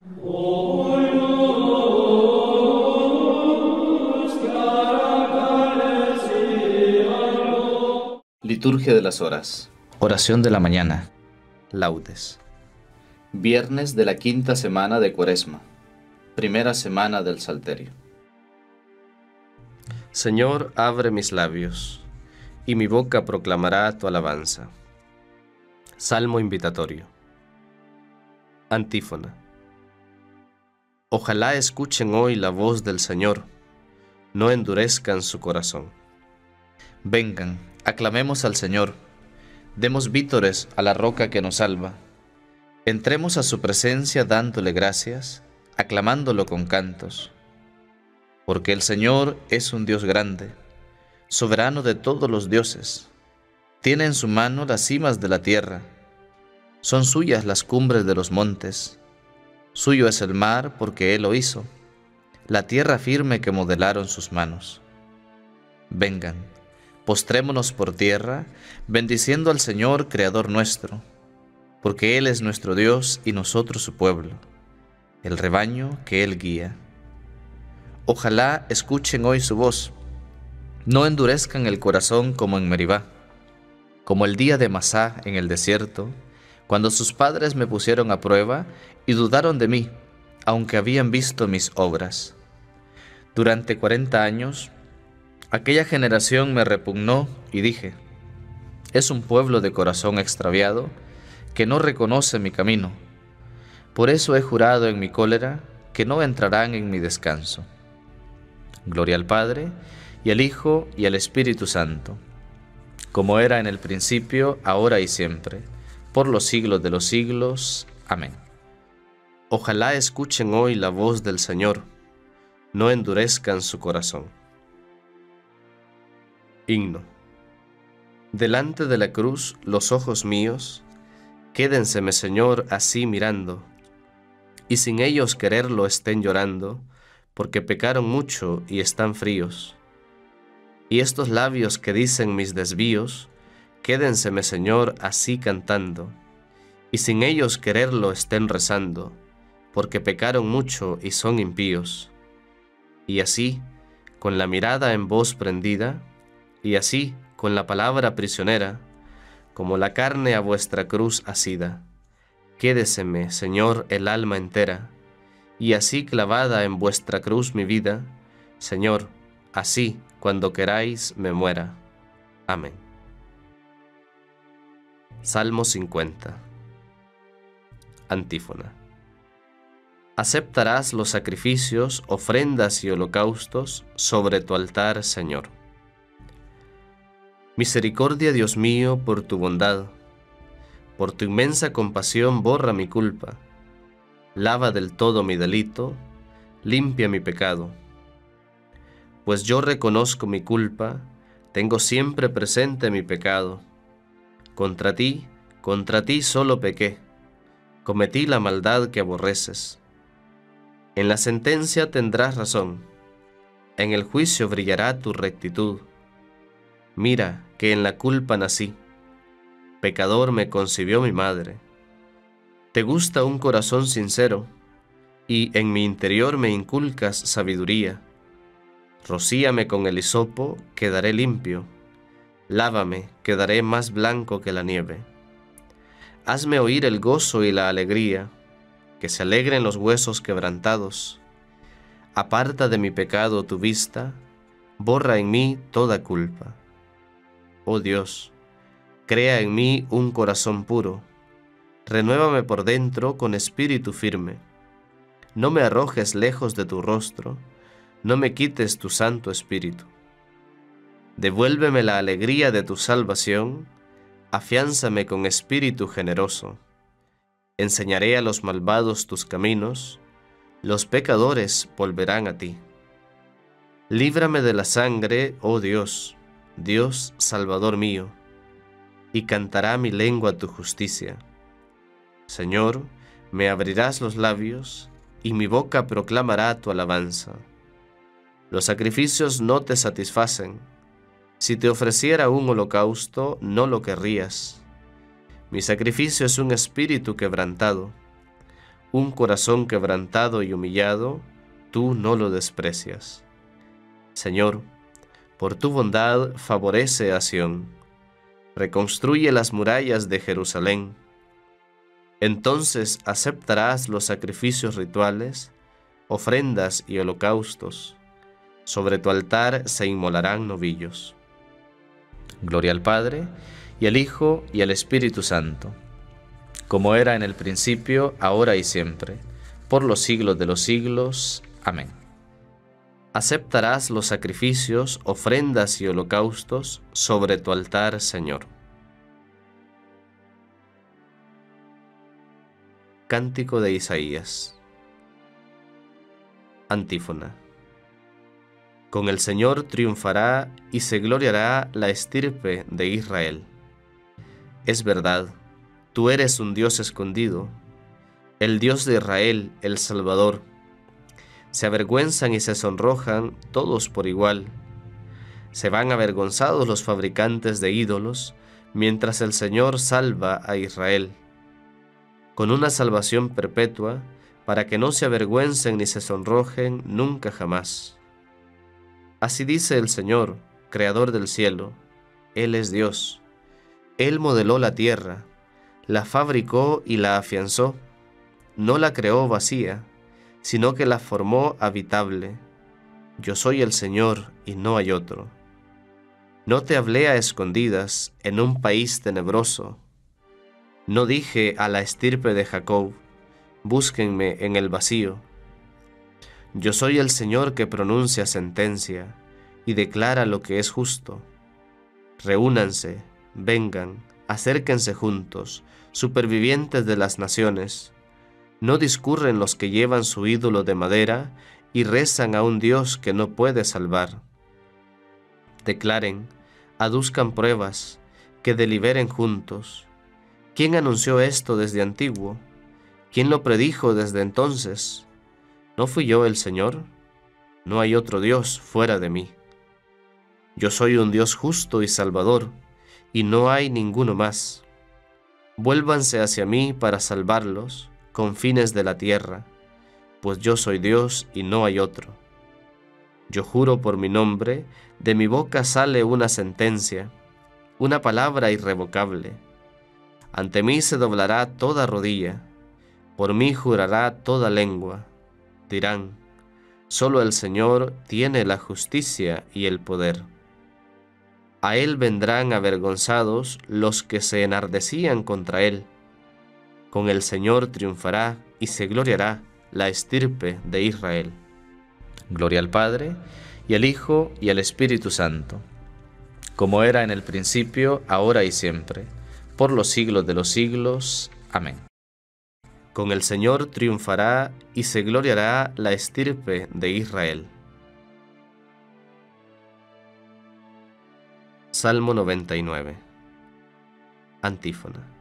Liturgia de las Horas. Oración de la mañana. Laudes. Viernes de la quinta semana de Cuaresma. Primera semana del Salterio. Señor, abre mis labios, y mi boca proclamará tu alabanza. Salmo invitatorio. Antífona. Ojalá escuchen hoy la voz del Señor, no endurezcan su corazón. Vengan, aclamemos al Señor, demos vítores a la roca que nos salva. Entremos a su presencia dándole gracias, aclamándolo con cantos. Porque el Señor es un Dios grande, soberano de todos los dioses. Tiene en su mano las cimas de la tierra, son suyas las cumbres de los montes. Suyo es el mar porque Él lo hizo, la tierra firme que modelaron sus manos. Vengan, postrémonos por tierra, bendiciendo al Señor, Creador nuestro, porque Él es nuestro Dios y nosotros su pueblo, el rebaño que Él guía. Ojalá escuchen hoy su voz, no endurezcan el corazón como en Meribá, como el día de Masá en el desierto, cuando sus padres me pusieron a prueba y dudaron de mí, aunque habían visto mis obras. Durante 40 años, aquella generación me repugnó y dije, es un pueblo de corazón extraviado que no reconoce mi camino. Por eso he jurado en mi cólera que no entrarán en mi descanso. Gloria al Padre, y al Hijo, y al Espíritu Santo, como era en el principio, ahora y siempre, por los siglos de los siglos. Amén. Ojalá escuchen hoy la voz del Señor, no endurezcan su corazón. Himno. Delante de la cruz los ojos míos, quédenseme, Señor, así mirando, y sin ellos quererlo estén llorando, porque pecaron mucho y están fríos. Y estos labios que dicen mis desvíos, quédenseme, Señor, así cantando, y sin ellos quererlo estén rezando, porque pecaron mucho y son impíos. Y así, con la mirada en vos prendida, y así, con la palabra prisionera, como la carne a vuestra cruz asida, quédeseme, Señor, el alma entera, y así clavada en vuestra cruz mi vida, Señor, así, cuando queráis, me muera. Amén. Salmo 50. Antífona. Aceptarás los sacrificios, ofrendas y holocaustos sobre tu altar, Señor. Misericordia, Dios mío, por tu bondad, por tu inmensa compasión borra mi culpa, lava del todo mi delito, limpia mi pecado. Pues yo reconozco mi culpa, tengo siempre presente mi pecado. Contra ti solo pequé, cometí la maldad que aborreces. En la sentencia tendrás razón, en el juicio brillará tu rectitud. Mira que en la culpa nací, pecador me concibió mi madre. Te gusta un corazón sincero, y en mi interior me inculcas sabiduría. Rocíame con el hisopo, quedaré limpio. Lávame, quedaré más blanco que la nieve. Hazme oír el gozo y la alegría, que se alegren los huesos quebrantados. Aparta de mi pecado tu vista, borra en mí toda culpa. Oh Dios, crea en mí un corazón puro, renuévame por dentro con espíritu firme. No me arrojes lejos de tu rostro, no me quites tu Santo Espíritu. Devuélveme la alegría de tu salvación, afiánzame con espíritu generoso. Enseñaré a los malvados tus caminos, los pecadores volverán a ti. Líbrame de la sangre, oh Dios, Dios Salvador mío, y cantará mi lengua tu justicia. Señor, me abrirás los labios, y mi boca proclamará tu alabanza. Los sacrificios no te satisfacen. Si te ofreciera un holocausto, no lo querrías. Mi sacrificio es un espíritu quebrantado, Un corazón quebrantado y humillado, tú no lo desprecias. Señor, por tu bondad favorece a Sión, reconstruye las murallas de Jerusalén. Entonces aceptarás los sacrificios rituales, ofrendas y holocaustos. Sobre tu altar se inmolarán novillos. Gloria al Padre, y al Hijo, y al Espíritu Santo, como era en el principio, ahora y siempre, por los siglos de los siglos. Amén. Aceptarás los sacrificios, ofrendas y holocaustos sobre tu altar, Señor. Cántico de Isaías. Antífona. Con el Señor triunfará y se gloriará la estirpe de Israel. Es verdad, tú eres un Dios escondido, el Dios de Israel, el Salvador. Se avergüenzan y se sonrojan todos por igual. Se van avergonzados los fabricantes de ídolos, mientras el Señor salva a Israel, con una salvación perpetua, para que no se avergüencen ni se sonrojen nunca jamás. Así dice el Señor, Creador del cielo. Él es Dios. Él modeló la tierra, la fabricó y la afianzó. No la creó vacía, sino que la formó habitable. Yo soy el Señor y no hay otro. No te hablé a escondidas en un país tenebroso. No dije a la estirpe de Jacob, búsquenme en el vacío. Yo soy el Señor que pronuncia sentencia y declara lo que es justo. Reúnanse, vengan, acérquense juntos, supervivientes de las naciones. No discurren los que llevan su ídolo de madera y rezan a un Dios que no puede salvar. Declaren, aduzcan pruebas, que deliberen juntos. ¿Quién anunció esto desde antiguo? ¿Quién lo predijo desde entonces? ¿No fui yo el Señor? No hay otro Dios fuera de mí. Yo soy un Dios justo y salvador, y no hay ninguno más. Vuélvanse hacia mí para salvarlos, confines de la tierra, pues yo soy Dios y no hay otro. Yo juro por mi nombre, de mi boca sale una sentencia, una palabra irrevocable. Ante mí se doblará toda rodilla, por mí jurará toda lengua. Dirán, solo el Señor tiene la justicia y el poder. A Él vendrán avergonzados los que se enardecían contra Él. Con el Señor triunfará y se gloriará la estirpe de Israel. Gloria al Padre, y al Hijo, y al Espíritu Santo, como era en el principio, ahora y siempre, por los siglos de los siglos. Amén. Con el Señor triunfará y se gloriará la estirpe de Israel. Salmo 99. Antífona.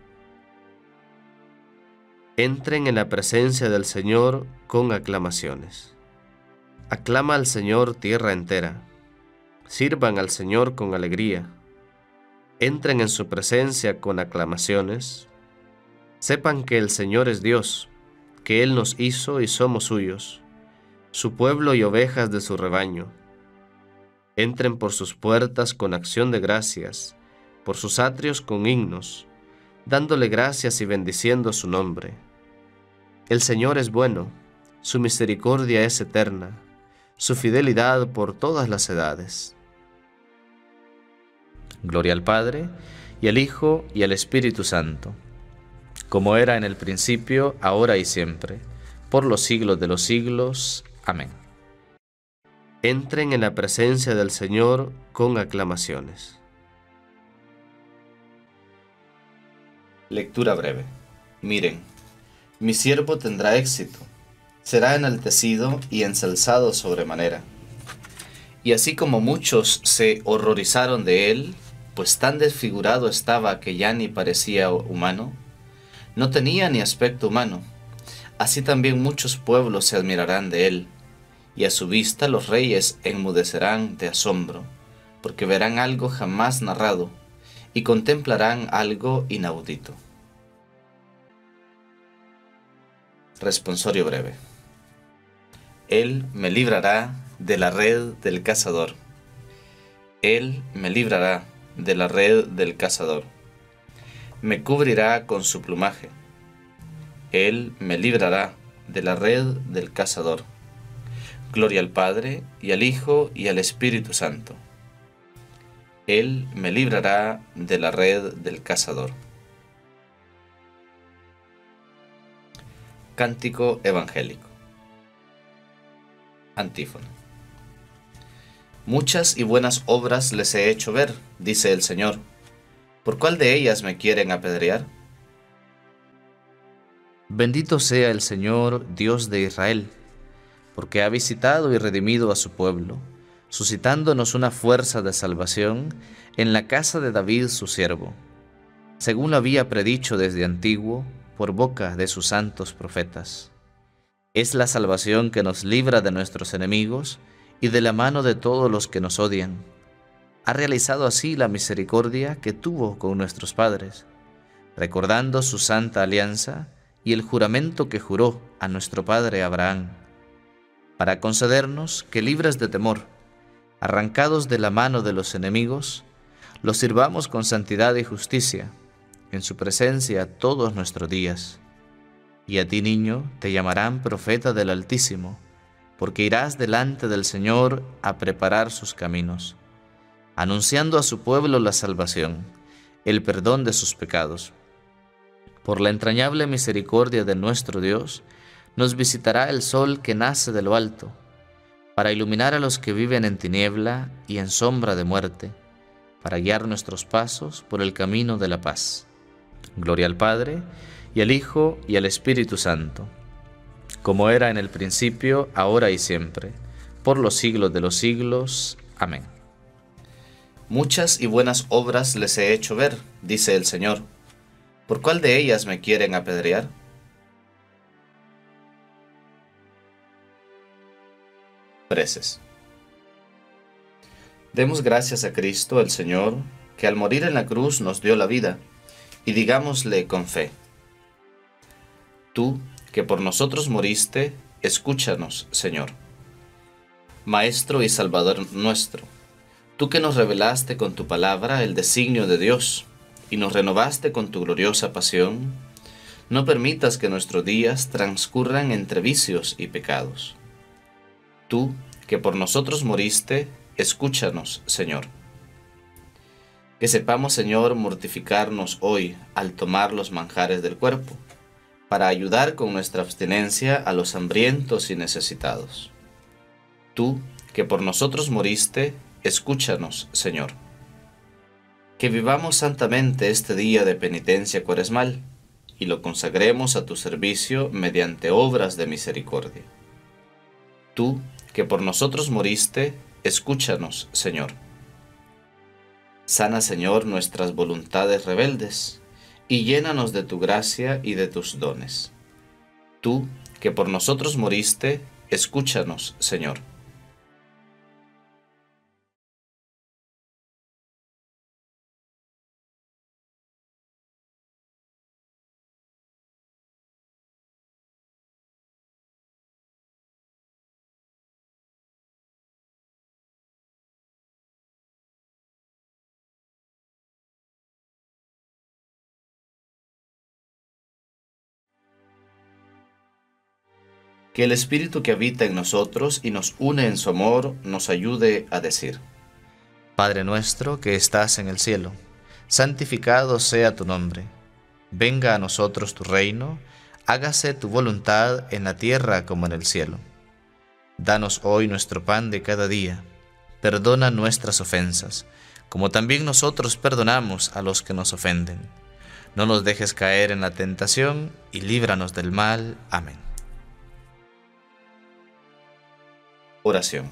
Entren en la presencia del Señor con aclamaciones. Aclama al Señor tierra entera. Sirvan al Señor con alegría. Entren en su presencia con aclamaciones. Sepan que el Señor es Dios, que Él nos hizo y somos suyos, su pueblo y ovejas de su rebaño. Entren por sus puertas con acción de gracias, por sus atrios con himnos, dándole gracias y bendiciendo su nombre. El Señor es bueno, su misericordia es eterna, su fidelidad por todas las edades. Gloria al Padre, y al Hijo, y al Espíritu Santo, como era en el principio, ahora y siempre, por los siglos de los siglos. Amén. Entren en la presencia del Señor con aclamaciones. Lectura breve. Miren, mi siervo tendrá éxito, será enaltecido y ensalzado sobremanera. Y así como muchos se horrorizaron de él, pues tan desfigurado estaba que ya ni parecía humano, no tenía ni aspecto humano, así también muchos pueblos se admirarán de él, y a su vista los reyes enmudecerán de asombro, porque verán algo jamás narrado, y contemplarán algo inaudito. Responsorio breve. Él me librará de la red del cazador. Él me librará de la red del cazador. Me cubrirá con su plumaje. Él me librará de la red del cazador. Gloria al Padre, y al Hijo, y al Espíritu Santo. Él me librará de la red del cazador. Cántico evangélico. Antífona. Muchas y buenas obras les he hecho ver, dice el Señor. ¿Por cuál de ellas me quieren apedrear? Bendito sea el Señor, Dios de Israel, porque ha visitado y redimido a su pueblo, suscitándonos una fuerza de salvación en la casa de David su siervo, según lo había predicho desde antiguo por boca de sus santos profetas. Es la salvación que nos libra de nuestros enemigos y de la mano de todos los que nos odian. Ha realizado así la misericordia que tuvo con nuestros padres, recordando su santa alianza y el juramento que juró a nuestro padre Abraham, para concedernos que, libres de temor, arrancados de la mano de los enemigos, los sirvamos con santidad y justicia en su presencia todos nuestros días. Y a ti, niño, te llamarán profeta del Altísimo, porque irás delante del Señor a preparar sus caminos, anunciando a su pueblo la salvación, el perdón de sus pecados. Por la entrañable misericordia de nuestro Dios, nos visitará el sol que nace de lo alto, para iluminar a los que viven en tiniebla y en sombra de muerte, para guiar nuestros pasos por el camino de la paz. Gloria al Padre, y al Hijo, y al Espíritu Santo, como era en el principio, ahora y siempre, por los siglos de los siglos. Amén. Muchas y buenas obras les he hecho ver, dice el Señor. ¿Por cuál de ellas me quieren apedrear? Preces. Demos gracias a Cristo, el Señor, que al morir en la cruz nos dio la vida, y digámosle con fe: Tú, que por nosotros moriste, escúchanos, Señor. Maestro y Salvador nuestro, tú que nos revelaste con tu palabra el designio de Dios, y nos renovaste con tu gloriosa pasión, no permitas que nuestros días transcurran entre vicios y pecados. Tú, que por nosotros moriste, escúchanos, Señor. Que sepamos, Señor, mortificarnos hoy al tomar los manjares del cuerpo, para ayudar con nuestra abstinencia a los hambrientos y necesitados. Tú, que por nosotros moriste, escúchanos, Señor. Que vivamos santamente este día de penitencia cuaresmal, y lo consagremos a tu servicio mediante obras de misericordia. Tú, que por nosotros moriste, escúchanos, Señor. Sana, Señor, nuestras voluntades rebeldes, y llénanos de tu gracia y de tus dones. Tú, que por nosotros moriste, escúchanos, Señor. Que el Espíritu que habita en nosotros y nos une en su amor nos ayude a decir: Padre nuestro que estás en el cielo, santificado sea tu nombre. Venga a nosotros tu reino, hágase tu voluntad en la tierra como en el cielo. Danos hoy nuestro pan de cada día. Perdona nuestras ofensas, como también nosotros perdonamos a los que nos ofenden. No nos dejes caer en la tentación y líbranos del mal. Amén. Oración.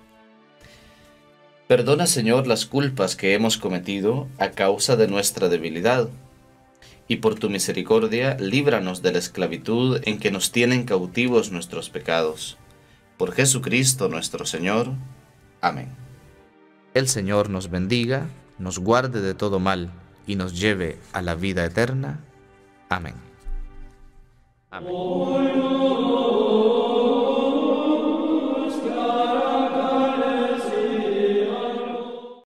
Perdona, Señor, las culpas que hemos cometido a causa de nuestra debilidad, y por tu misericordia líbranos de la esclavitud en que nos tienen cautivos nuestros pecados. Por Jesucristo nuestro Señor. Amén. El Señor nos bendiga, nos guarde de todo mal y nos lleve a la vida eterna. Amén. Amén.